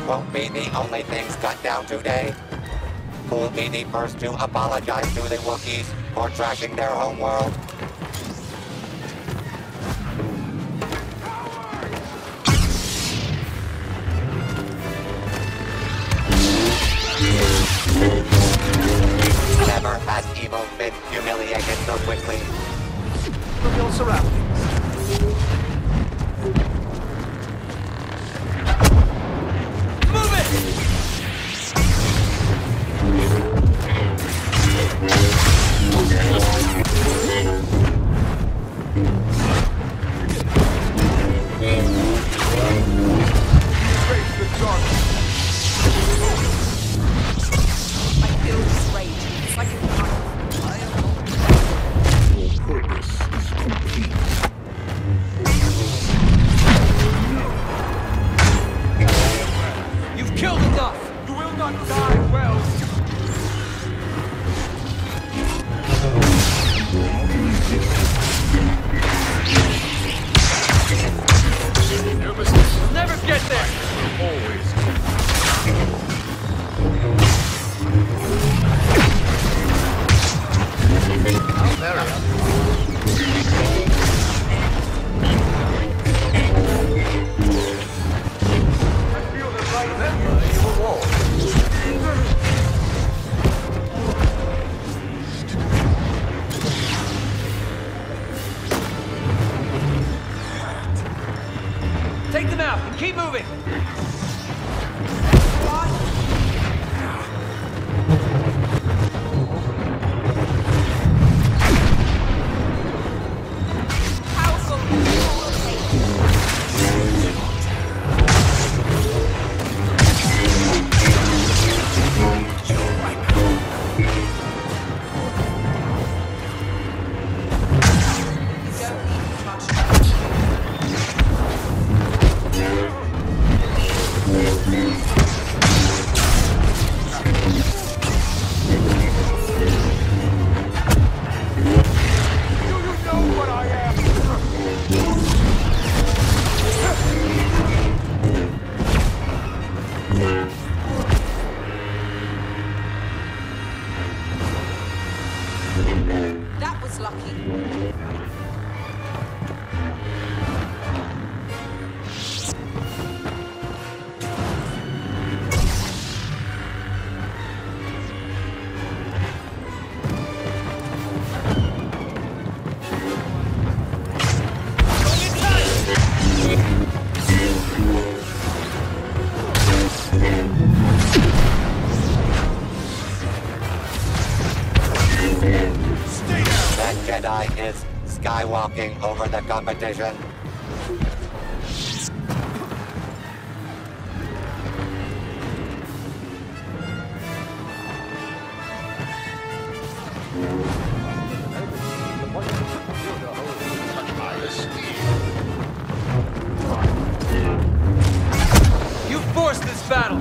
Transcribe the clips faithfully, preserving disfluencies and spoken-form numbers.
won't be the only things cut down today. Who'll be the first to apologize to the Wookiees for trashing their homeworld? Never has Evo been humiliated so quickly. From your surroundings. Move it! Face the darkness. I feel this rage. It's like a Your purpose is complete. You've killed enough! You will not die well! You'll never get there! Always. There I feel the light of it. You will walk. Take them out and keep moving! powerful That was lucky. That Jedi is skywalking over the competition. You forced this battle!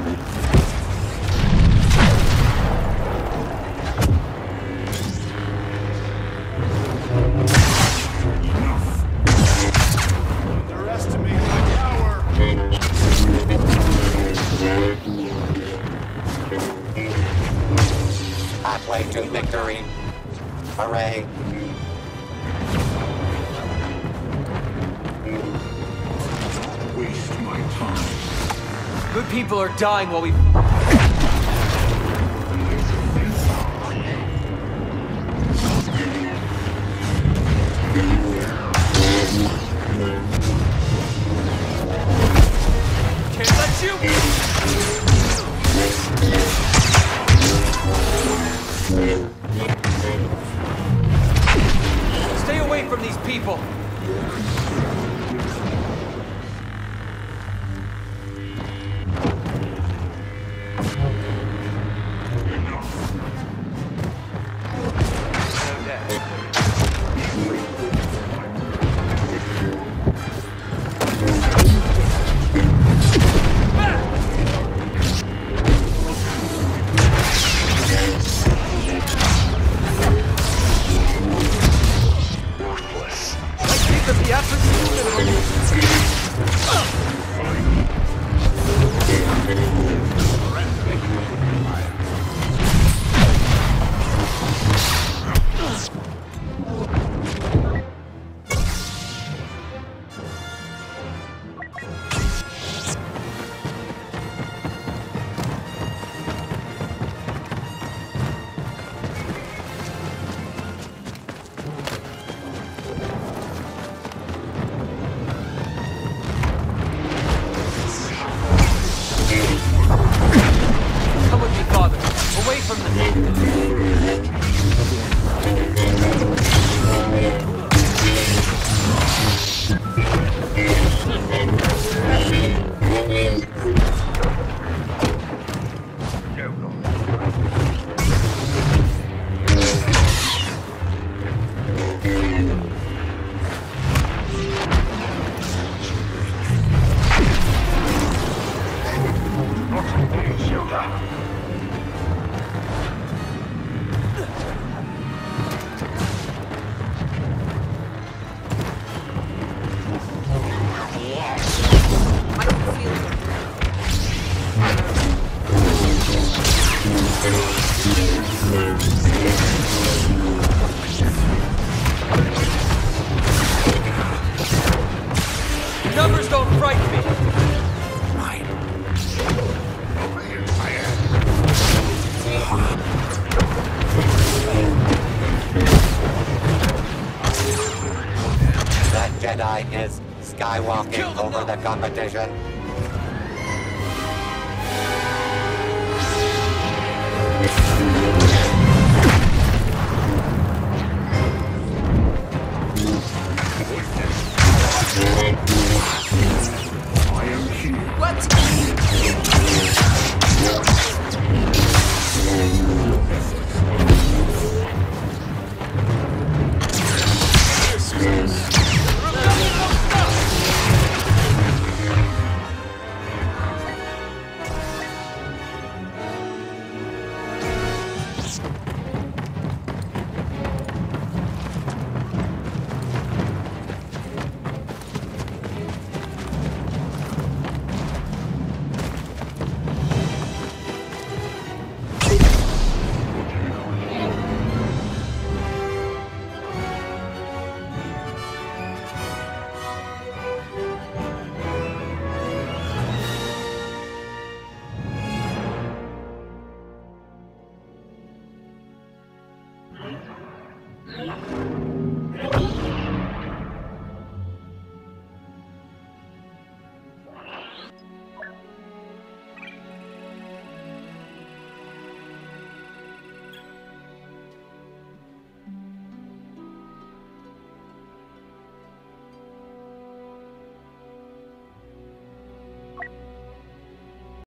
Underestimate my power. Halfway to victory. Hooray. Waste my time. Good people are dying while we... Can't let you... Stay away from these people! Fight. is skywalking Kill them over now. the competition.